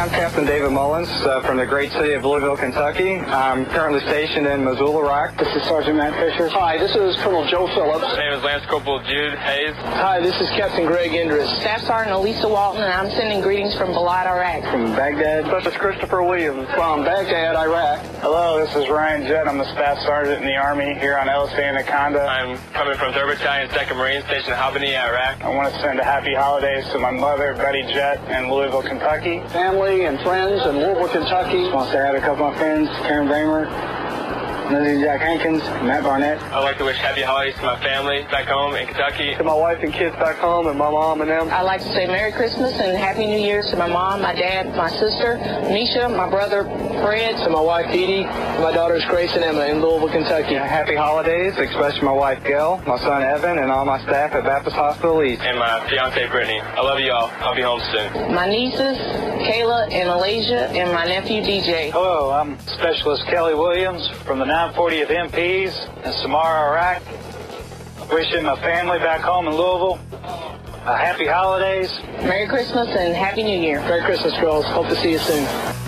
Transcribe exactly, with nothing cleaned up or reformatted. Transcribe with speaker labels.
Speaker 1: I'm Captain David Mullins uh, from the great city of Louisville, Kentucky. I'm currently stationed in Mosul, Iraq.
Speaker 2: This is Sergeant Matt Fisher.
Speaker 3: Hi, this is Colonel Joe Phillips.
Speaker 4: My name is Lance Corporal Jude Hayes.
Speaker 3: Hi, this is Captain Greg Indris.
Speaker 5: Staff Sergeant Elisa Walton, and I'm sending greetings from Balad, Iraq.
Speaker 1: From Baghdad,
Speaker 3: This is Christopher Williams from Baghdad, Iraq.
Speaker 2: Hello, this is Ryan Jett. I'm the Staff Sergeant in the Army here on L S A Anaconda.
Speaker 4: I'm coming from third Battalion, second Marine Station in Albany, Iraq.
Speaker 2: I want to send a happy holidays to my mother, Betty Jett, in Louisville, Kentucky.
Speaker 3: Family and friends in Louisville, Kentucky.
Speaker 1: I want to say hi to a couple of my friends, Karen Bramer, Lindsay Jack Hankins, Matt Barnett.
Speaker 4: I'd like to wish happy holidays to my family back home in Kentucky.
Speaker 3: To my wife and kids back home and my mom and them.
Speaker 5: I'd like to say Merry Christmas and Happy New Year to my mom, my dad, my sister, Misha, my brother, Fred.
Speaker 3: To my wife, Edie, my daughters, Grace and Emma in Louisville, Kentucky.
Speaker 1: Happy holidays, especially my wife, Gail, my son, Evan, and all my staff at Baptist Hospital East.
Speaker 4: And my fiance, Brittany. I love you all. I'll be home soon.
Speaker 5: My nieces, Kayla and Alasia, and my nephew, D J.
Speaker 2: Hello, I'm Specialist Kelly Williams from the nine fortieth M Ps in Samara, Iraq. Wishing my family back home in Louisville a happy holidays.
Speaker 5: Merry Christmas and Happy New Year.
Speaker 3: Merry Christmas, girls. Hope to see you soon.